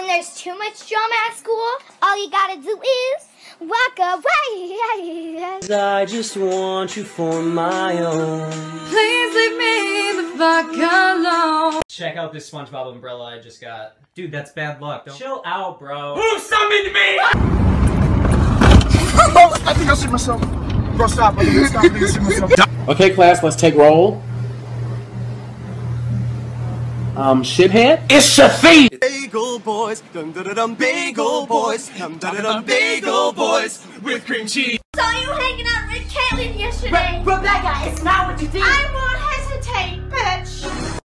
when there's too much drama at school, all you gotta do is walk away. I just want you for my own. Please leave me the fuck alone. Check out this SpongeBob umbrella I just got. Dude, that's bad luck. Don't Chill out, bro. Who summoned me? Oh, I think I'll shoot myself. Bro, stop. I think I'll shoot myself. Okay, class, let's take roll. Shithead? It's Shafi! Bagel boys, dum dum dum bagel boys, dum dum dum bagel boys with cream cheese. Saw you hanging out with Caitlin yesterday. Rebecca, it's not what you think. I won't hesitate, bitch.